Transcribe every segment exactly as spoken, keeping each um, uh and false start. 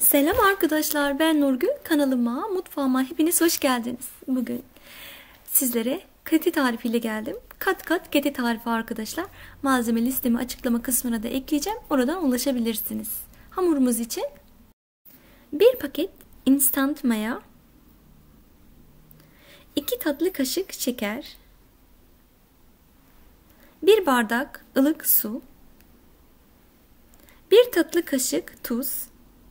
Selam arkadaşlar, ben Nurgül. Kanalıma, mutfağıma hepiniz hoş geldiniz. Bugün sizlere kete tarifiyle geldim. Kat kat kete tarifi arkadaşlar. Malzeme listemi açıklama kısmına da ekleyeceğim. Oradan ulaşabilirsiniz. Hamurumuz için bir paket instant maya, iki tatlı kaşık şeker, bir bardak ılık su, bir tatlı kaşık tuz,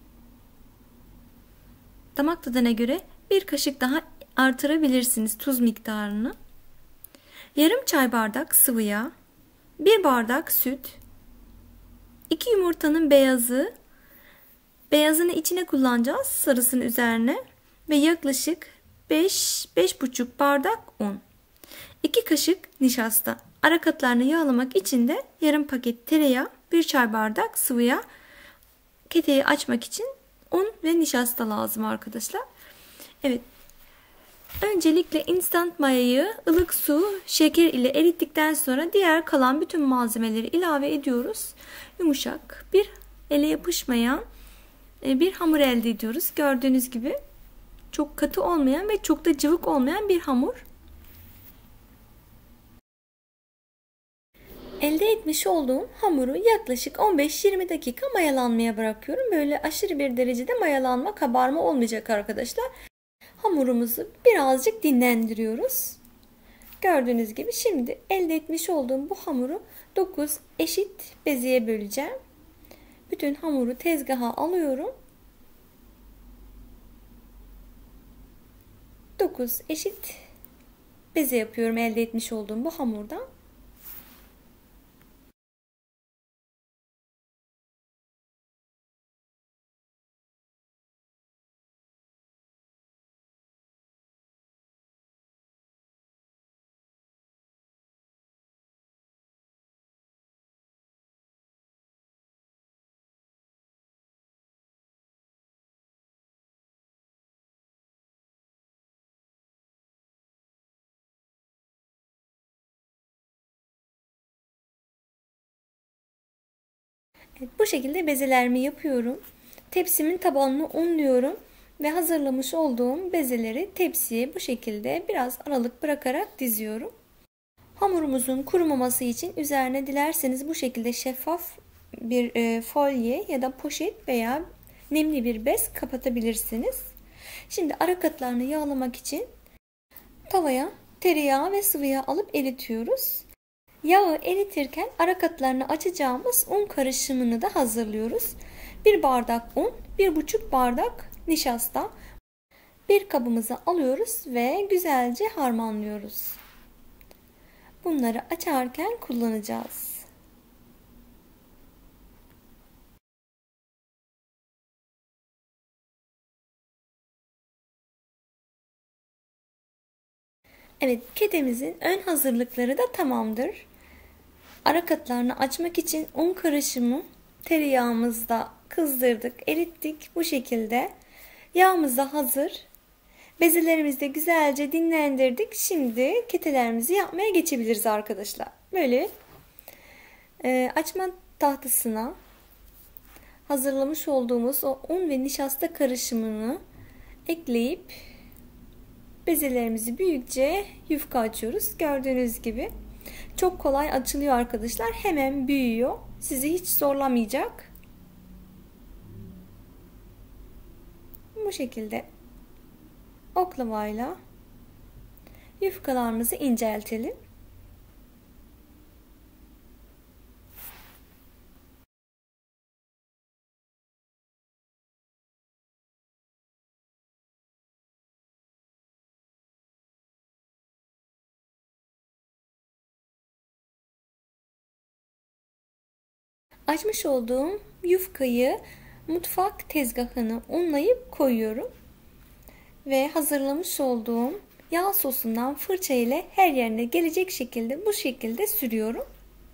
damak tadına göre bir kaşık daha artırabilirsiniz tuz miktarını. Yarım çay bardak sıvı yağ, bir bardak süt, iki yumurtanın beyazı, beyazını içine kullanacağız, sarısını üzerine ve yaklaşık beş beş buçuk bardak un, iki kaşık nişasta. Ara katlarını yağlamak için de yarım paket tereyağı, bir çay bardak sıvı yağ, keteyi açmak için un ve nişasta lazım arkadaşlar. Evet. Öncelikle instant mayayı ılık su, şeker ile erittikten sonra diğer kalan bütün malzemeleri ilave ediyoruz. Yumuşak, bir ele yapışmayan bir hamur elde ediyoruz. Gördüğünüz gibi çok katı olmayan ve çok da cıvık olmayan bir hamur. Elde etmiş olduğum hamuru yaklaşık on beş yirmi dakika mayalanmaya bırakıyorum. Böyle aşırı bir derecede mayalanma, kabarma olmayacak arkadaşlar. Hamurumuzu birazcık dinlendiriyoruz. Gördüğünüz gibi şimdi elde etmiş olduğum bu hamuru dokuz eşit bezeye böleceğim. Bütün hamuru tezgaha alıyorum. dokuz eşit beze yapıyorum elde etmiş olduğum bu hamurdan. Evet, bu şekilde bezelerimi yapıyorum. Tepsimin tabanını unluyorum ve hazırlamış olduğum bezeleri tepsiye bu şekilde biraz aralık bırakarak diziyorum. Hamurumuzun kurumaması için üzerine dilerseniz bu şekilde şeffaf bir e, folye ya da poşet veya nemli bir bez kapatabilirsiniz. Şimdi ara katlarını yağlamak için tavaya tereyağı ve sıvı yağ alıp eritiyoruz. Yağı eritirken ara katlarını açacağımız un karışımını da hazırlıyoruz. bir bardak un, bir buçuk bardak nişasta. Bir kabımıza alıyoruz ve güzelce harmanlıyoruz. Bunları açarken kullanacağız. Evet, kedemizin ön hazırlıkları da tamamdır. Ara katlarını açmak için un karışımı tereyağımızda kızdırdık, erittik bu şekilde. Yağımız da hazır. Bezelerimizi de güzelce dinlendirdik. Şimdi ketelerimizi yapmaya geçebiliriz arkadaşlar. Böyle e, açma tahtasına hazırlamış olduğumuz o un ve nişasta karışımını ekleyip bezelerimizi büyükçe yufka açıyoruz. Gördüğünüz gibi çok kolay açılıyor arkadaşlar. Hemen büyüyor. Sizi hiç zorlamayacak. Bu şekilde oklavayla yufkalarımızı inceltelim. Açmış olduğum yufkayı mutfak tezgahına unlayıp koyuyorum. Ve hazırlamış olduğum yağ sosundan fırça ile her yerine gelecek şekilde bu şekilde sürüyorum.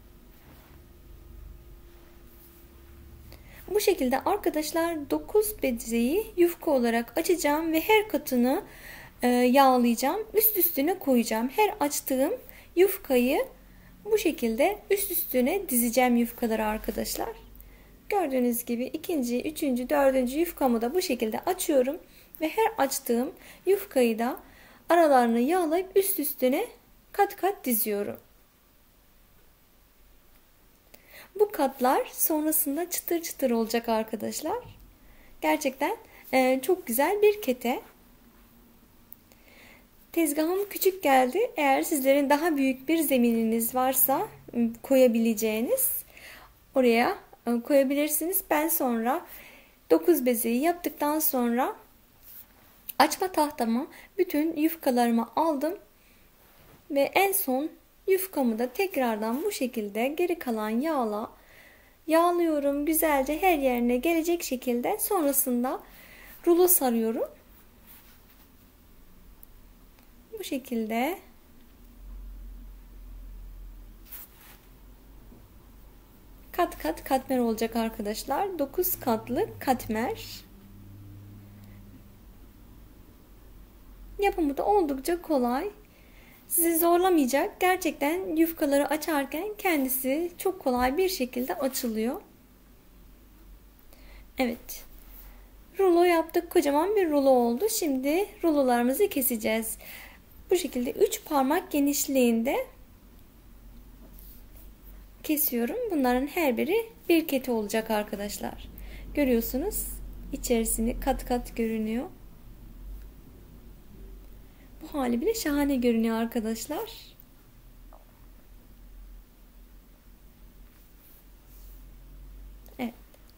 Bu şekilde arkadaşlar dokuz bezeyi yufka olarak açacağım ve her katını e, yağlayacağım. Üst üstüne koyacağım. Her açtığım yufkayı bu şekilde üst üstüne dizeceğim yufkaları arkadaşlar. Gördüğünüz gibi ikinci, üçüncü, dördüncü yufkamı da bu şekilde açıyorum. Ve her açtığım yufkayı da aralarını yağlayıp üst üstüne kat kat diziyorum. Bu katlar sonrasında çıtır çıtır olacak arkadaşlar. Gerçekten çok güzel bir kete. Tezgahım küçük geldi. Eğer sizlerin daha büyük bir zemininiz varsa koyabileceğiniz, oraya koyabilirsiniz. Ben sonra dokuz bezeyi yaptıktan sonra açma tahtama bütün yufkalarımı aldım ve en son yufkamı da tekrardan bu şekilde geri kalan yağla yağlıyorum. Güzelce her yerine gelecek şekilde sonrasında rulo sarıyorum. Bu şekilde kat kat katmer olacak arkadaşlar. dokuz katlı katmer. Yapımı da oldukça kolay. Sizi zorlamayacak. Gerçekten yufkaları açarken kendisi çok kolay bir şekilde açılıyor. Evet. Rulo yaptık. Kocaman bir rulo oldu. Şimdi rulolarımızı keseceğiz. Bu şekilde üç parmak genişliğinde kesiyorum. Bunların her biri bir kete olacak arkadaşlar. Görüyorsunuz. İçerisini kat kat görünüyor. Bu hali bile şahane görünüyor arkadaşlar. Evet.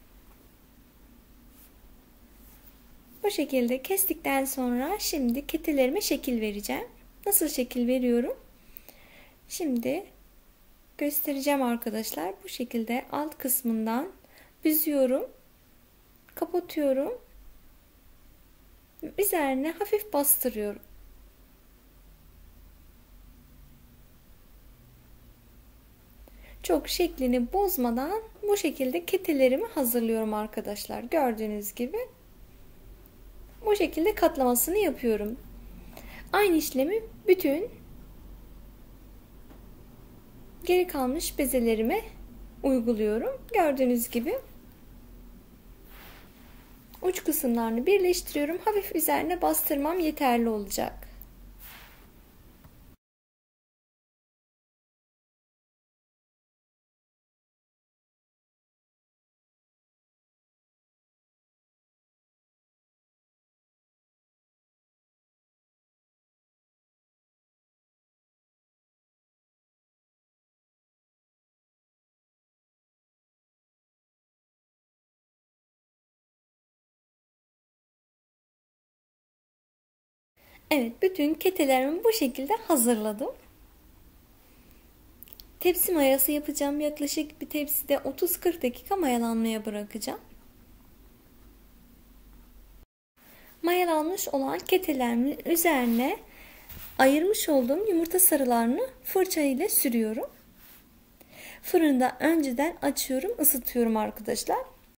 Bu şekilde kestikten sonra şimdi ketelerime şekil vereceğim. Nasıl şekil veriyorum? Şimdi göstereceğim arkadaşlar. Bu şekilde alt kısmından büzüyorum. Kapatıyorum. Üzerine hafif bastırıyorum. Çok şeklini bozmadan bu şekilde ketelerimi hazırlıyorum arkadaşlar. Gördüğünüz gibi bu şekilde katlamasını yapıyorum. Aynı işlemi bütün geri kalmış bezelerime uyguluyorum. Gördüğünüz gibi uç kısımlarını birleştiriyorum. Hafif üzerine bastırmam yeterli olacak. Evet, bütün ketelerimi bu şekilde hazırladım. Tepsi mayası yapacağım. Yaklaşık bir tepside otuz kırk dakika mayalanmaya bırakacağım. Mayalanmış olan ketelerimin üzerine ayırmış olduğum yumurta sarılarını fırça ile sürüyorum. Fırında önceden açıyorum, ısıtıyorum arkadaşlar.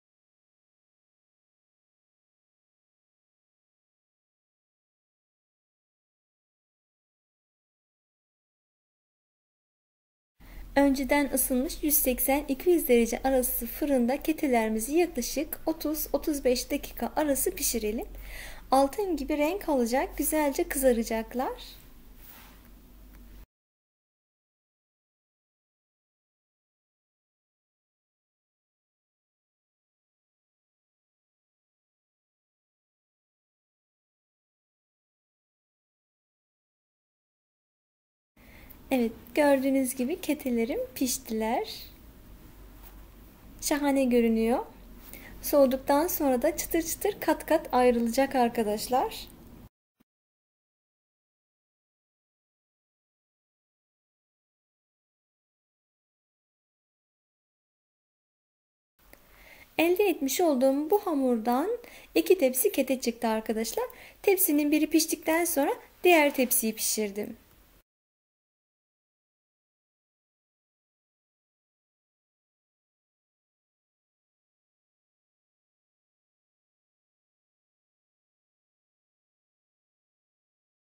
Önceden ısınmış yüz seksen iki yüz derece arası fırında ketelerimizi yaklaşık otuz otuz beş dakika arası pişirelim. Altın gibi renk alacak, güzelce kızaracaklar. Evet, gördüğünüz gibi ketelerim piştiler. Şahane görünüyor. Soğuduktan sonra da çıtır çıtır kat kat ayrılacak arkadaşlar. Elde etmiş olduğum bu hamurdan iki tepsi kete çıktı arkadaşlar. Tepsinin biri piştikten sonra diğer tepsiyi pişirdim.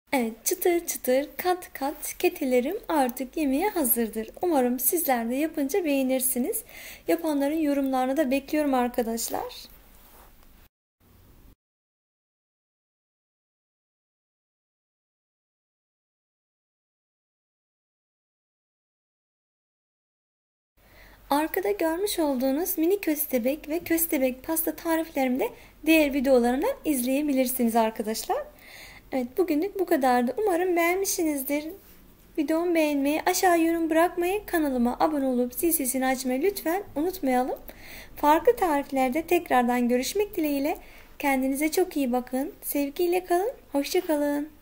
Evet, çıtır çıtır kat kat ketelerim artık yemeğe hazırdır. Umarım sizler de yapınca beğenirsiniz. Yapanların yorumlarını da bekliyorum arkadaşlar. Arkada görmüş olduğunuz mini köstebek ve köstebek pasta tariflerimi de diğer videolarımdan izleyebilirsiniz arkadaşlar. Evet, bugünlük bu kadardı. Umarım beğenmişsinizdir. Videomu beğenmeyi, aşağı yorum bırakmayı, kanalıma abone olup zil sesini açmayı lütfen unutmayalım. Farklı tariflerde tekrardan görüşmek dileğiyle. Kendinize çok iyi bakın. Sevgiyle kalın. Hoşça kalın.